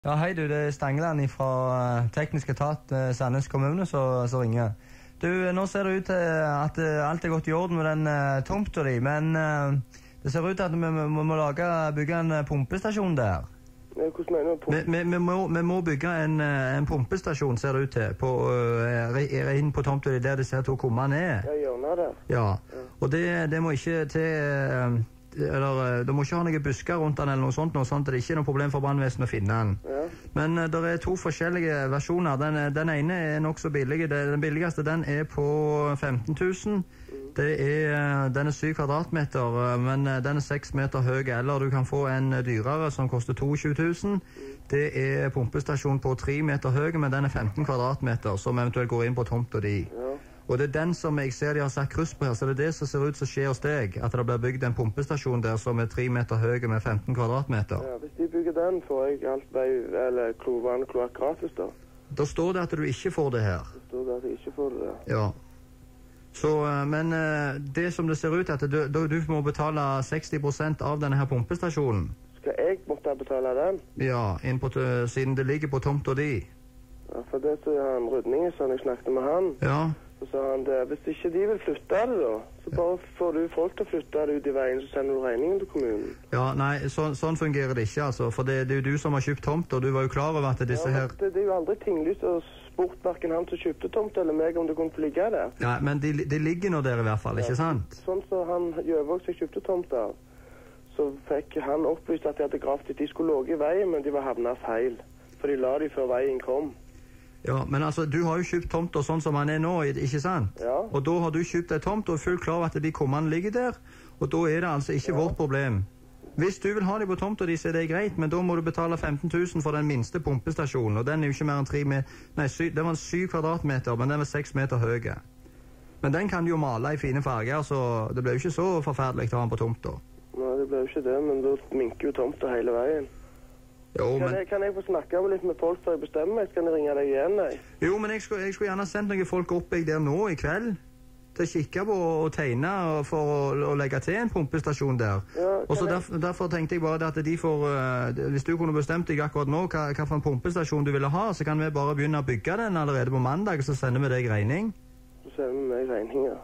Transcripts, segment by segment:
Ja, hei du, det er Stangeland fra Teknisk etat Sandnes kommune som ringer. Du, nå ser det ut til at alt er gått i orden med den tomta di, men det ser ut til at vi må bygge en pumpestasjon der. Ja, hvordan mener du? Vi må bygge en pumpestasjon, ser det ut til, inn på tomta di der det ser to kummene er. Ja, hjørnet der. Ja, og det må ikke til... Eller, det må ikke ha noen busker rundt den eller noe sånt, sånn at det ikke er noe problem for brannvesenet å finne den. Ja. Men det er to forskjellige versjoner. Den ene er nok så billig. Den billigste den er på 15 000. Den er 7 kvadratmeter, men den er 6 meter høy. Eller du kan få en dyrere som koster 22 000. Det er pumpestasjon på 3 meter høy, men den er 15 kvadratmeter, som eventuelt går inn på tomta di. Ja. Og det er den som jeg ser de har satt kryss på her, så det er det som ser ut som skjer hos deg, at det blir bygd en pumpestasjon der som er 3 meter høy med 15 kvadratmeter. Ja, hvis de bygger den, får jeg alt vei, eller kloakk gratis da. Da står det at du ikke får det her. Det står det at jeg ikke får det. Ja. Så, men det som det ser ut at du må betale 60% av denne her pumpestasjonen. Skal jeg måtte betale den? Ja, siden det ligger på tomta di. Ja, for det så er han Rydningen, så jeg snakket med han. Ja. Så sa han det, hvis ikke de vil flytte det da, så bare får du folk til å flytte det ut i veien, så sender du regningen til kommunen. Ja, nei, sånn fungerer det ikke, altså, for det er jo du som har kjøpt tomt, og du var jo klar over at disse her... Ja, det er jo aldri tinglyst og spurt hverken han som kjøpte tomt eller meg om det kunne ligge der. Ja, men de ligger nå der i hvert fall, ikke sant? Sånn så han Gjøvåg som kjøpte tomt der, så fikk han opplyst at de hadde gravt at de skulle låge i veien, men de var havnet feil, for de la de før veien kom. Ja, men altså, du har jo kjøpt tomter sånn som han er nå, ikke sant? Ja. Og da har du kjøpt et tomt og er fullt klar over at de kummene ligger der, og da er det altså ikke vårt problem. Hvis du vil ha dem på tomter de, så er det greit, men da må du betale 15 000 for den minste pumpestasjonen, og den er jo ikke mer enn 3 meter... Nei, den var 7 kvadratmeter, men den var 6 meter høy. Men den kan du jo male i fine farger, så det ble jo ikke så forferdelig å ha den på tomter. Nei, det ble jo ikke det, men da minker jo tomter hele veien. Jo, kan jeg få snakke litt med folk før jeg bestemmer meg? Skal jeg ringe deg igjen, nei? Jo, men jeg skulle gjerne sendt noen folk opp der nå i kveld til å kikke på og tegne for å legge til en pumpestasjon der. Ja, og så derfor tenkte jeg bare at de får, hvis du kunne bestemt deg akkurat nå hva for en pumpestasjon du ville ha, så kan vi bare begynne å bygge den allerede på mandag, så sender vi deg regning. Så sender vi meg regning, ja.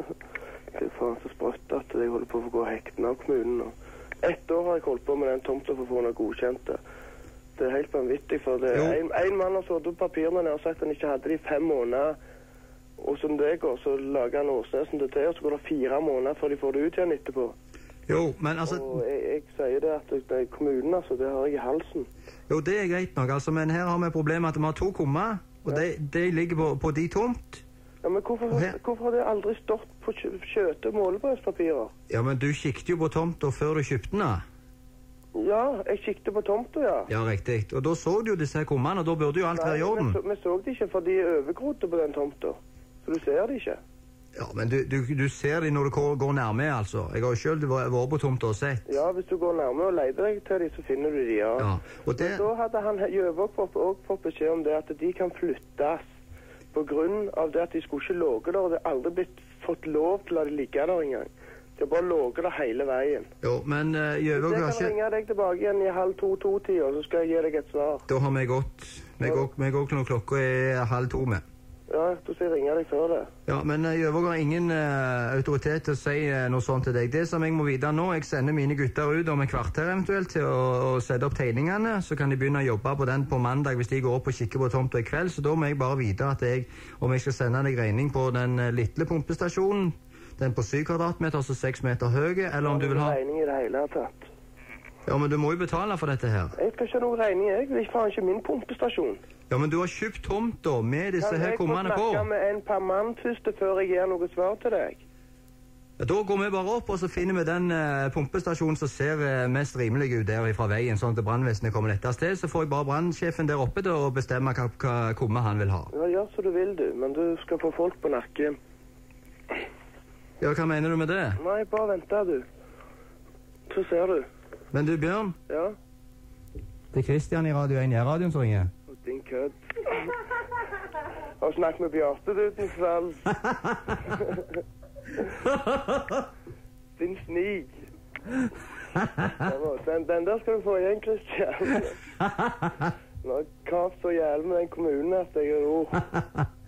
Det er faen så sprøtt at jeg holder på å få gå hekten av kommunen nå. 1 år har jeg holdt på med den tomta for å få noe godkjente. Det er helt vanvittig, for det er en mann har satt opp papirene og sagt at han ikke hadde de 5 måneder, og som det går, så lager han Åsnesen det til, og så går det 4 måneder før de får det ut igjen etterpå. Jo, men altså... Og jeg sier det at det er kommunen, altså, det har jeg i halsen. Jo, det er greit nok, altså, men her har vi problemet at vi har 2 kummer, og de ligger på de tomt. Ja, men hvorfor har det aldri stått på kjøte målebrødspapirer? Ja, men du kikket jo på tomta før du kjøpte den. Ja, jeg kikket på tomta, ja. Ja, riktig. Og da så du jo disse kummene, og da burde jo alt være i orden. Nei, vi så det ikke, for de er overgrodde på den tomta. Så du ser det ikke. Ja, men du ser de når du går nærme, altså. Jeg har jo selv vært på tomta og sett. Ja, hvis du går nærme og leter deg til de, så finner du de, ja. Og så hadde han Gjøvåg også fått beskjed om det, at de kan flyttes. På grunn av det at de skulle ikke låge der, og det har aldri blitt fått lov til å la de ligge der engang. De har bare låget der hele veien. Jo, men Gjøvåg har ikke... Jeg kan ringe deg tilbake igjen i 1:30-2-tiden, og så skal jeg gi deg et svar. Da har vi gått. Vi går når klokka er 1:30 med. Ja, da skal jeg ringe deg før det. Ja, men Gjøvåg har ingen autoritet til å si noe sånt til deg. Det som jeg må vite nå, jeg sender mine gutter ut om et kvarter eventuelt til å sette opp tegningene, så kan de begynne å jobbe på den på mandag hvis de går opp og kikker på tomta i kveld, så da må jeg bare vite at om jeg skal sende deg regning på den lille pumpestasjonen, den på 7 kvadratmeter, så 6 meter høye, eller om du vil ha... Regning i det hele tatt. Ja, men du må jo betale for dette her. Jeg skal ikke ha noen regning, jeg. Det er faen ikke min pumpestasjon. Ja, men du har kjøpt tomta med disse her kummene på. Kan jeg få snakke med en par mann først før jeg gir noe svar til deg? Ja, da går vi bare opp, og så finner vi den pumpestasjonen som ser mest rimelig ut der fra veien, sånn at brannvesenet kommer lettest til. Så får jeg bare brannsjefen der oppe til å bestemme hva kumme han vil ha. Ja, gjør så du vil du, men du skal få folk på nakke. Ja, hva mener du med det? Nei, bare vent der, du. Så ser du. Men du, Bjørn? Ja? Det er Kristian i Radio 1, radioen som ringer. Din kødd. Har du snakket med Bjarte, du, din svalg? Din snig. Den der skal du få igjen, Kristian. Nå har jeg kravt så jævlig med den kommunen at jeg